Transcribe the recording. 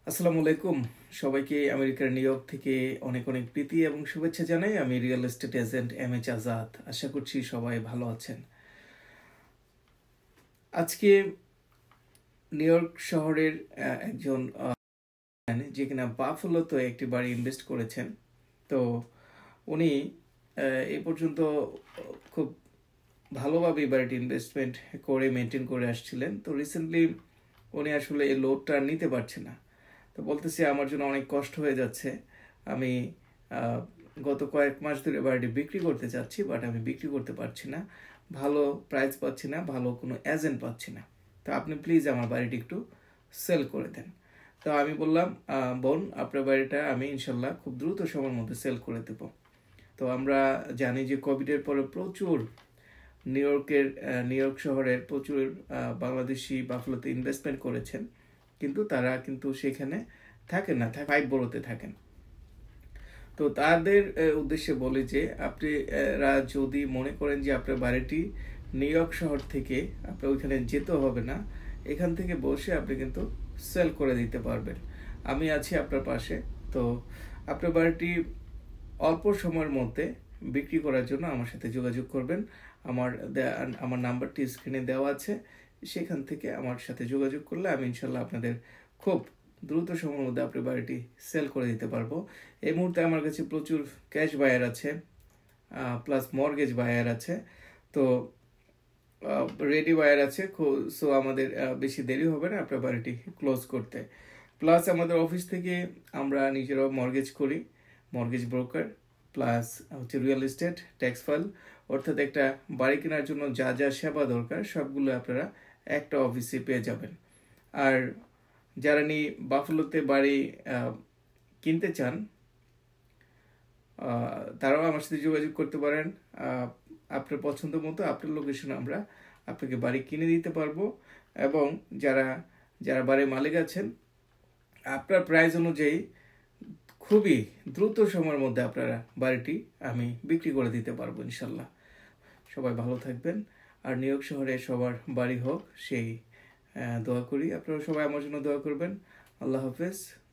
আসসালামু আলাইকুম। সবাইকে আমেরিকার নিউ ইয়র্ক থেকে অনেক অনেক প্রীতি এবং শুভেচ্ছা জানাই। আমি real estate agent M H. Azad. আশা করছি সবাই ভালো আছেন। আজকে নিউ ইয়র্ক শহরের একজন যে কিনা বাফেলোতে একটি বাড়ি ইনভেস্ট করেছেন। তো উনি এই পর্যন্ত খুব ভালোভাবে এই বাড়িটি ইনভেস্টমেন্ট করে মেনটেন করে আসছিলেন। তো রিসেন্টলি উনি আসলে এই লোডটা নিতে পারছে না। তো বলতেছি আমার জন্য অনেক কষ্ট হয়ে যাচ্ছে। আমি গত কয়েক মাস ধরে বাড়িটি বিক্রি করতে চাচ্ছি, বাট আমি বিক্রি করতে পারছি না, ভালো প্রাইস পাচ্ছি না, ভালো কোনো এজেন্ট পাচ্ছি না। তো আপনি প্লিজ আমার বাড়িটি একটু সেল করে দেন। তো আমি বললাম, বোন, আপনার বাড়িটা আমি ইনশাল্লাহ খুব দ্রুত সময়ের মধ্যে সেল করে দেব। তো আমরা জানি যে কোভিডের পরে প্রচুর নিউ ইয়র্ক শহরের প্রচুর বাংলাদেশি বাফেলোতে ইনভেস্টমেন্ট করেছেন, কিন্তু তারা কিন্তু সেখানে থাকেন না, 5 বড়োতে থাকেন। তো তাদের উদ্দেশ্যে বলি যে আপনারা যদি মনে করেন যে আপনার বাড়িটি নিউ ইয়র্ক শহর থেকে আপনার ওইখানে যেতে হবে না, এখান থেকে বসে আপনি কিন্তু সেল করে দিতে পারবেন। আমি আছি আপনার পাশে। তো আপনার বাড়িটি অল্প সময়ের মধ্যে বিক্রি করার জন্য আমার সাথে যোগাযোগ করবেন। আমার নাম্বারটি স্ক্রিনে দেওয়া আছে, সেখান থেকে আমার সাথে যোগাযোগ করলে আমি ইনশাল্লাহ আপনাদের খুব দ্রুত সময়ের মধ্যে আপনার বাড়িটি সেল করে দিতে পারবো। এই মুহূর্তে আমার কাছে প্রচুর ক্যাশ বায়ার আছে, প্লাস মর্গেজ বায়ার আছে। তো রেডি বায়ার আছে। সো আমাদের বেশি দেরি হবে না আপনার বাড়িটি ক্লোজ করতে। প্লাস আমাদের অফিস থেকে আমরা নিজেরাও মর্গেজ করি, মর্গেজ ব্রোকার, প্লাস হচ্ছে রিয়েল এস্টেট, ট্যাক্স ফাইল, অর্থাৎ একটা বাড়ি কেনার জন্য যা যা সেবা দরকার সবগুলো আপনারা একটা অফিসে পেয়ে যাবেন। আর যারা বাফেলোতে বাড়ি কিনতে চান, তারাও আমার সাথে যোগাযোগ করতে পারেন। আপনার পছন্দ মতো আপনার লোকেশনে আমরা আপনাকে বাড়ি কিনে দিতে পারবো। এবং যারা যারা বাড়ির মালিক আছেন, আপনার প্রাইস অনুযায়ী খুবই দ্রুত সময়ের মধ্যে আপনারা বাড়িটি আমি বিক্রি করে দিতে পারবো ইনশাল্লাহ। সবাই ভালো থাকবেন। আর নিউ ইয়র্ক শহরে সবার বাড়ি হোক সেই দোয়া করি। আপনারা সবাই আমার জন্য দোয়া করবেন। আল্লাহ হাফেজ।